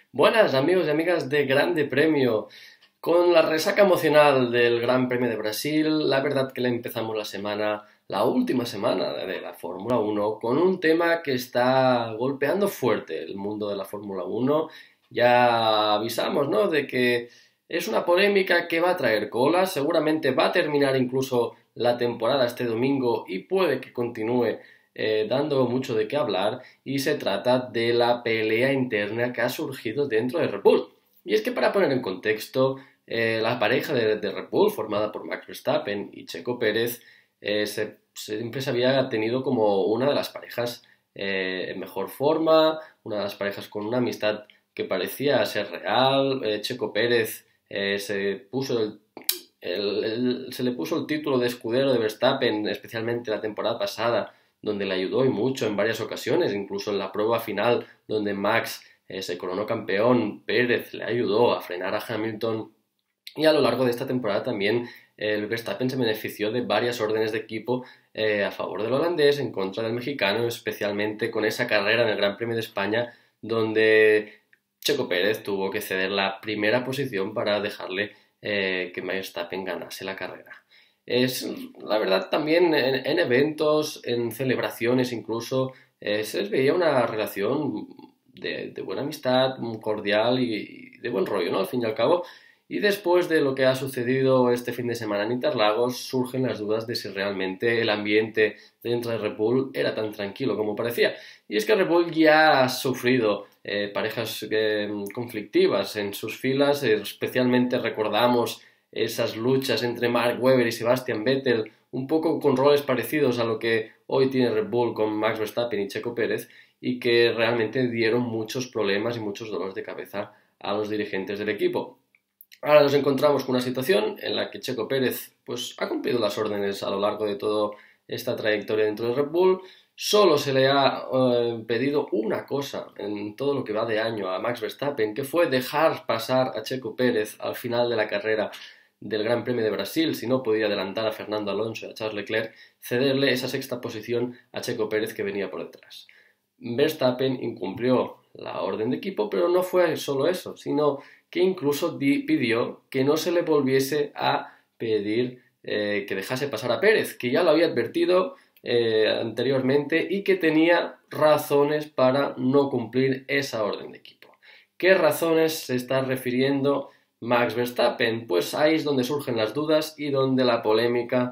Buenas amigos y amigas de Grande Premio. Con la resaca emocional del Gran Premio de Brasil, la verdad que le empezamos la semana, la última semana de la Fórmula Uno, con un tema que está golpeando fuerte el mundo de la Fórmula Uno. Ya avisamos, ¿no?, de que es una polémica que va a traer cola, seguramente va a terminar incluso la temporada este domingo y puede que continúe dando mucho de qué hablar, y se trata de la pelea interna que ha surgido dentro de Red Bull. Y es que, para poner en contexto, la pareja de Red Bull, formada por Max Verstappen y Checo Pérez, siempre se había tenido como una de las parejas en mejor forma, una de las parejas con una amistad que parecía ser real. Checo Pérez se le puso el título de escudero de Verstappen, especialmente la temporada pasada, donde le ayudó y mucho en varias ocasiones, incluso en la prueba final donde Max se coronó campeón. Pérez le ayudó a frenar a Hamilton, y a lo largo de esta temporada también el Verstappen se benefició de varias órdenes de equipo a favor del holandés, en contra del mexicano, especialmente con esa carrera en el Gran Premio de España donde Checo Pérez tuvo que ceder la primera posición para dejarle que Verstappen ganase la carrera. Es la verdad, también en eventos, en celebraciones incluso, se les veía una relación de buena amistad, cordial y de buen rollo, ¿no?, al fin y al cabo. Y después de lo que ha sucedido este fin de semana en Interlagos, surgen las dudas de si realmente el ambiente dentro de Red Bull era tan tranquilo como parecía. Y es que Red Bull ya ha sufrido parejas conflictivas en sus filas, especialmente recordamos esas luchas entre Mark Webber y Sebastian Vettel, un poco con roles parecidos a lo que hoy tiene Red Bull con Max Verstappen y Checo Pérez, y que realmente dieron muchos problemas y muchos dolores de cabeza a los dirigentes del equipo. Ahora nos encontramos con una situación en la que Checo Pérez pues ha cumplido las órdenes a lo largo de toda esta trayectoria dentro de Red Bull. Solo se le ha pedido una cosa en todo lo que va de año a Max Verstappen, que fue dejar pasar a Checo Pérez al final de la carrera del Gran Premio de Brasil. Si no podía adelantar a Fernando Alonso y a Charles Leclerc, cederle esa sexta posición a Checo Pérez, que venía por detrás. Verstappen incumplió la orden de equipo, pero no fue solo eso, sino que incluso pidió que no se le volviese a pedir que dejase pasar a Pérez, que ya lo había advertido anteriormente y que tenía razones para no cumplir esa orden de equipo. ¿Qué razones se está refiriendo Max Verstappen? Pues ahí es donde surgen las dudas y donde la polémica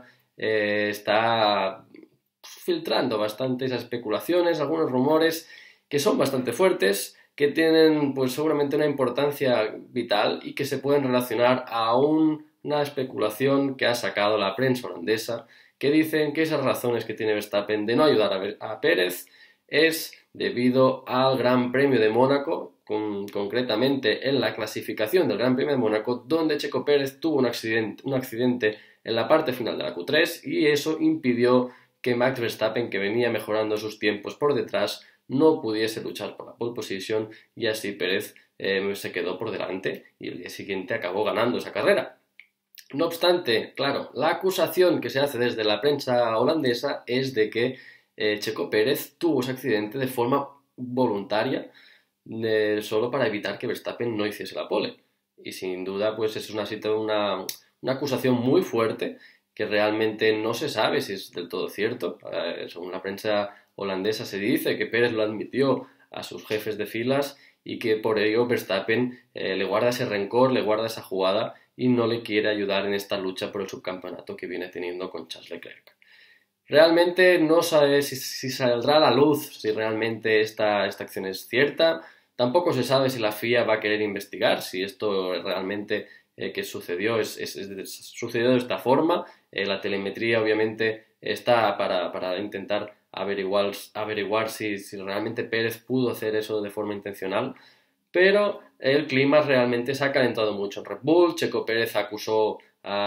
está filtrando bastantes especulaciones, algunos rumores que son bastante fuertes, que tienen pues seguramente una importancia vital y que se pueden relacionar a una especulación que ha sacado la prensa holandesa, que dicen que esas razones que tiene Verstappen de no ayudar a Pérez es debido al Gran Premio de Mónaco, concretamente en la clasificación del Gran Premio de Mónaco, donde Checo Pérez tuvo un accidente en la parte final de la Q3, y eso impidió que Max Verstappen, que venía mejorando sus tiempos por detrás, no pudiese luchar por la pole position, y así Pérez se quedó por delante y el día siguiente acabó ganando esa carrera. No obstante, claro, la acusación que se hace desde la prensa holandesa es de que Checo Pérez tuvo ese accidente de forma voluntaria, solo para evitar que Verstappen no hiciese la pole. Y sin duda, pues es una acusación muy fuerte, que realmente no se sabe si es del todo cierto. Según la prensa holandesa se dice que Pérez lo admitió a sus jefes de filas y que por ello Verstappen le guarda ese rencor, le guarda esa jugada y no le quiere ayudar en esta lucha por el subcampeonato que viene teniendo con Charles Leclerc. Realmente no sabe si saldrá a la luz si realmente esta acción es cierta. Tampoco se sabe si la FIA va a querer investigar si esto realmente que sucedió sucedió de esta forma. La telemetría obviamente está para intentar averiguar si realmente Pérez pudo hacer eso de forma intencional, pero el clima realmente se ha calentado mucho en Red Bull. Checo Pérez acusó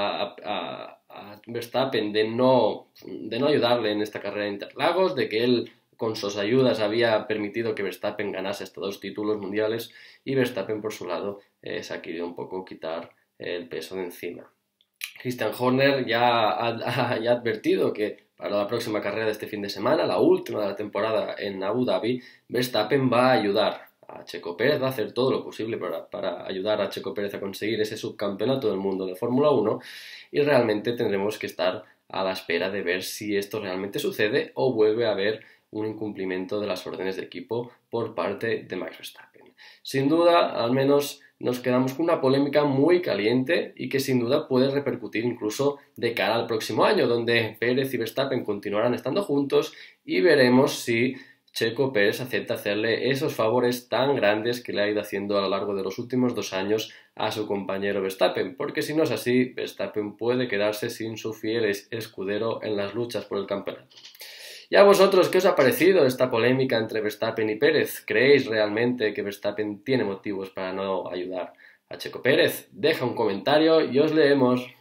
a Verstappen de no ayudarle en esta carrera de Interlagos, de que él con sus ayudas había permitido que Verstappen ganase hasta 2 títulos mundiales, y Verstappen por su lado se ha querido un poco quitar el peso de encima. Christian Horner ya ha advertido que para la próxima carrera de este fin de semana, la última de la temporada en Abu Dhabi, Verstappen va a ayudar a Checo Pérez, va a hacer todo lo posible para ayudar a Checo Pérez a conseguir ese subcampeonato del mundo de Fórmula 1 y realmente tendremos que estar a la espera de ver si esto realmente sucede o vuelve a haber un incumplimiento de las órdenes de equipo por parte de Max Verstappen. Sin duda, al menos nos quedamos con una polémica muy caliente y que sin duda puede repercutir incluso de cara al próximo año, donde Pérez y Verstappen continuarán estando juntos y veremos si Checo Pérez acepta hacerle esos favores tan grandes que le ha ido haciendo a lo largo de los últimos 2 años a su compañero Verstappen, porque si no es así, Verstappen puede quedarse sin su fiel escudero en las luchas por el campeonato. ¿Y a vosotros qué os ha parecido esta polémica entre Verstappen y Pérez? ¿Creéis realmente que Verstappen tiene motivos para no ayudar a Checo Pérez? Deja un comentario y os leemos.